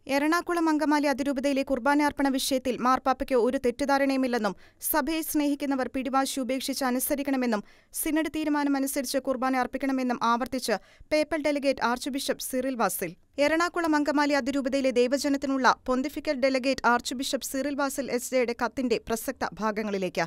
എറണാകുളം അങ്കമാലി അതിരൂപതയിലെ കുർബാനയർപ്പണ വിഷയത്തിൽ മാർപ്പാപ്പയ്ക്ക് ഒരു തെറ്റിദ്ധാരണയുമില്ലെന്നും സഭയെ സ്നേഹിക്കുന്നവർ പിടിവാശി ഉപേക്ഷിച്ച് അനുസരിക്കണമെന്നും സിനഡ് തീരുമാനമനുസരിച്ച് കുർബാന അർപ്പിക്കണമെന്നും ആവർത്തിച്ച് papal delegate archbishop Cyril Vasil. Ernakulam Angamaly അതിരൂപതയിലെ ദൈവജനത്തിനുള്ള pontifical delegate archbishop Cyril Vasil എസ്.ജെയുടെ കത്തിന്റെ പ്രസക്ത ഭാഗങ്ങളിലേക്ക്.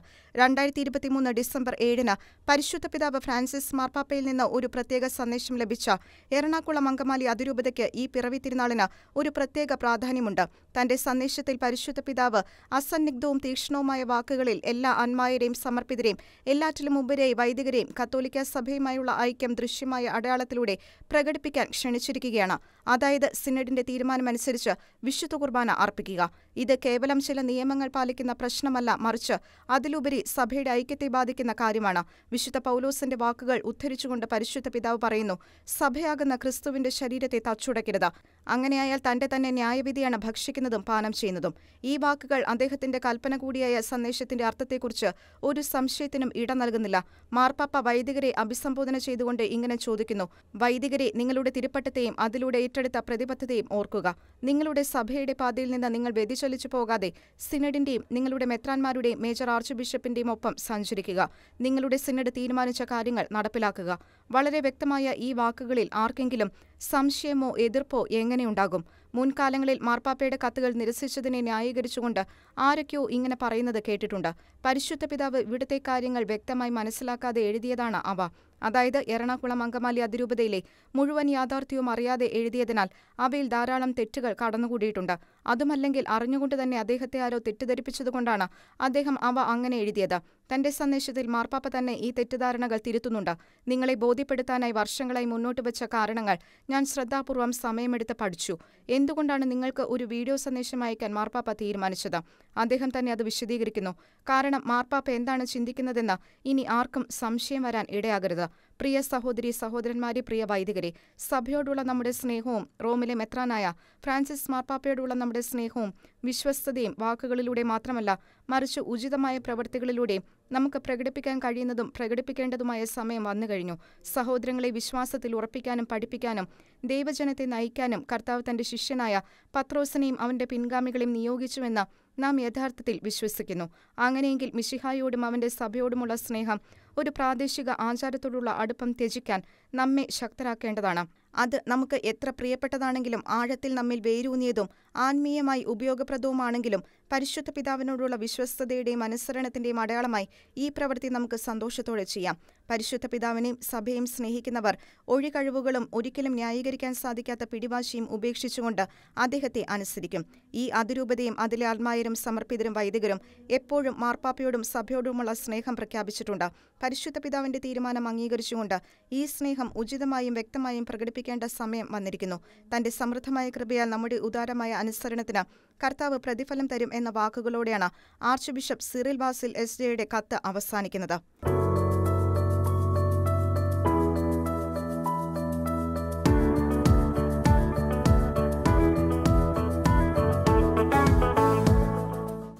2023 ഡിസംബർ 7-ന് പരിശുദ്ധ പിതാവ് ഫ്രാൻസിസ് മാർപ്പാപ്പയിൽ നിന്ന് ഒരു പ്രത്യേക സന്ദേശം ലഭിച്ച എറണാകുളം അങ്കമാലി അതിരൂപതയ്ക്ക് ഈ പിറവി തിരുനാളിന് ഒരു പ്രത്യേക പ്രാധാന്യമുണ്ട്. തന്റെ സന്ദേശത്തിൽ പരിശുദ്ധ പിതാവ് അസന്നിഗ്ധവും തീക്ഷ്ണവുമായ വാക്കുകളിൽ എല്ലാ അന്മായരെയും സമർപ്പിതരെയും എല്ലാറ്റിലും ഉപരിയായി വൈദികരെയും കത്തോലിക്ക സഭയുമായുള്ള ഐക്യം ദൃശ്യമായ അടയാളത്തിലൂടെ പ്രകടിപ്പിക്കാൻ ക്ഷണിച്ചിരിക്കുകയാണ്. അതായത് സിനഡിന്റെ തീരുമാനമനുസരിച്ച് വിശുദ്ധ കുർബാന അർപ്പിക്കുക. ഇത് കേവലം ചില നിയമങ്ങൾ പാലിക്കുന്ന പ്രശ്നമല്ല, മറിച്ച് അതിലുപരി സഭയുടെ ഐക്യത്തെ ബാധിക്കുന്ന കാര്യമാണ്. വിശുദ്ധ പൗലോസിന്റെ വാക്കുകൾ ഉദ്ധരിച്ചുകൊണ്ട് പരിശുദ്ധ പിതാവ് പറയുന്നു, സഭയാകുന്ന ക്രിസ്തുവിന്റെ ശരീരത്തെ തച്ചുടയ്ക്കരുത്. അങ്ങനെയായാൽ തന്റെ തന്നെ ന്യായവിധിയാണ് ഭക്ഷിക്കുന്നതും പാനം ചെയ്യുന്നതും. ഈ വാക്കുകൾ അദ്ദേഹത്തിന്റെ കൽപ്പന കൂടിയായ സന്ദേശത്തിന്റെ അർത്ഥത്തെക്കുറിച്ച് ഒരു സംശയത്തിനും ഇട നൽകുന്നില്ല. മാർപ്പാപ്പ വൈദികരെ അഭിസംബോധന ചെയ്തുകൊണ്ട് ഇങ്ങനെ ചോദിക്കുന്നു: വൈദികരെ, നിങ്ങളുടെ തിരുപ്പട്ടത്തെയും അതിലൂടെ ഏറ്റെടുത്ത പ്രതിബദ്ധതയും ഓർക്കുക. നിങ്ങളുടെ സഭയുടെ പാതയിൽ നിന്ന് നിങ്ങൾ വ്യതിചലിച്ചു പോകാതെ സിനഡിന്റെയും നിങ്ങളുടെ മെത്രാന്മാരുടെയും മേജർ ആർച്ച് ബിഷപ്പിന്റെയും ഒപ്പം സഞ്ചരിക്കുക. നിങ്ങളുടെ സിനഡ് തീരുമാനിച്ച കാര്യങ്ങൾ നടപ്പിലാക്കുക. വളരെ വ്യക്തമായ ഈ വാക്കുകളിൽ ആർക്കെങ്കിലും സംശയമോ എതിർപ്പോ എങ്ങനെയുണ്ടാകും? മുൻകാലങ്ങളിൽ മാർപ്പാപ്പയുടെ കത്തുകൾ നിരസിച്ചതിനെ ന്യായീകരിച്ചുകൊണ്ട് ആരൊക്കെയോ ഇങ്ങനെ പറയുന്നത് കേട്ടിട്ടുണ്ട്. പരിശുദ്ധ പിതാവ് ഇവിടുത്തെ കാര്യങ്ങൾ വ്യക്തമായി മനസ്സിലാക്കാതെ എഴുതിയതാണ് അവ. അതായത് എറണാകുളം അങ്കമാലി അതിരൂപതയിലെ മുഴുവൻ യാഥാർത്ഥ്യവും അറിയാതെ എഴുതിയതിനാൽ അവയിൽ ധാരാളം തെറ്റുകൾ കടന്നുകൂടിയിട്ടുണ്ട്. അതുമല്ലെങ്കിൽ അറിഞ്ഞുകൊണ്ട് തന്നെ അദ്ദേഹത്തെ ആരോ തെറ്റിദ്ധരിപ്പിച്ചതുകൊണ്ടാണ് അദ്ദേഹം അവ അങ്ങനെ എഴുതിയത്. തന്റെ സന്ദേശത്തിൽ മാർപ്പാപ്പ തന്നെ ഈ തെറ്റിദ്ധാരണകൾ തിരുത്തുന്നുണ്ട്. നിങ്ങളെ ബോധ്യപ്പെടുത്താനായി വർഷങ്ങളായി മുന്നോട്ട് വെച്ച കാരണങ്ങൾ ഞാൻ ശ്രദ്ധാപൂർവം സമയമെടുത്ത് പഠിച്ചു. എന്തുകൊണ്ടാണ് നിങ്ങൾക്ക് ഒരു വീഡിയോ സന്ദേശം അയക്കാൻ മാർപ്പാപ്പ തീരുമാനിച്ചത്? അദ്ദേഹം തന്നെ അത് വിശദീകരിക്കുന്നു. കാരണം മാർപ്പാപ്പ എന്താണ് ചിന്തിക്കുന്നതെന്ന് ഇനി ആർക്കും സംശയം വരാൻ ഇടയാകരുത്. പ്രിയ സഹോദരി സഹോദരന്മാരെ, പ്രിയ വൈദികരെ, സഭയോടുള്ള നമ്മുടെ സ്നേഹവും റോമിലെ മെത്രാനായ ഫ്രാൻസിസ് മാർപ്പാപ്പയോടുള്ള നമ്മുടെ സ്നേഹവും വിശ്വസ്തതയും വാക്കുകളിലൂടെ മാത്രമല്ല, മറിച്ച് ഉചിതമായ പ്രവൃത്തികളിലൂടെയും നമുക്ക് പ്രകടിപ്പിക്കാൻ കഴിയുന്നതും പ്രകടിപ്പിക്കേണ്ടതുമായ സമയം വന്നുകഴിഞ്ഞു. സഹോദരങ്ങളെ വിശ്വാസത്തിൽ ഉറപ്പിക്കാനും പഠിപ്പിക്കാനും ദൈവജനത്തെ നയിക്കാനും കർത്താവ് തന്റെ ശിഷ്യനായ പത്രോസിനെയും അവന്റെ പിൻഗാമികളെയും നിയോഗിച്ചുവെന്ന് നാം യഥാർത്ഥത്തിൽ വിശ്വസിക്കുന്നു. അങ്ങനെയെങ്കിൽ മിശിഹായോടും അവന്റെ സഭയോടുമുള്ള സ്നേഹം, ഒരു പ്രാദേശിക ആചാരത്തോടുള്ള അടുപ്പം ത്യജിക്കാൻ നമ്മെ ശക്തരാക്കേണ്ടതാണ്. അത് നമുക്ക് എത്ര പ്രിയപ്പെട്ടതാണെങ്കിലും ആഴത്തിൽ നമ്മിൽ വേരൂന്നിയതും ആത്മീയമായി ഉപയോഗപ്രദവുമാണെങ്കിലും പരിശുദ്ധ പിതാവിനോടുള്ള വിശ്വസ്തതയുടെയും അനുസരണത്തിന്റെയും അടയാളമായി ഈ പ്രവൃത്തി നമുക്ക് സന്തോഷത്തോടെ ചെയ്യാം. പരിശുദ്ധ പിതാവിനെയും സഭയെയും സ്നേഹിക്കുന്നവർ ഒഴികഴിവുകളും ഒരിക്കലും ന്യായീകരിക്കാൻ സാധിക്കാത്ത പിടിവാശിയും ഉപേക്ഷിച്ചുകൊണ്ട് അദ്ദേഹത്തെ അനുസരിക്കും. ഈ അതിരൂപതയും അതിലെ ആത്മായരും സമർപ്പിതരും വൈദികരും എപ്പോഴും മാർപ്പാപ്പയോടും സഭയോടുമുള്ള സ്നേഹം പ്രഖ്യാപിച്ചിട്ടുണ്ട്. പരിശുദ്ധ പിതാവിന്റെ തീരുമാനം അംഗീകരിച്ചുകൊണ്ട് ഈ സ്നേഹം ഉചിതമായും വ്യക്തമായും പ്രകടിപ്പിക്കേണ്ട സമയം വന്നിരിക്കുന്നു. തന്റെ സമൃദ്ധമായ കൃപയാൽ നമ്മുടെ ഉദാരമായ അനുസരണത്തിന് കർത്താവ് പ്രതിഫലം തരും എന്ന വാക്കുകളോടെയാണ് ആർച്ച് ബിഷപ്പ് സിറിൽ വാസിൽ എസ്.ജെയുടെ കത്ത് അവസാനിക്കുന്നത്.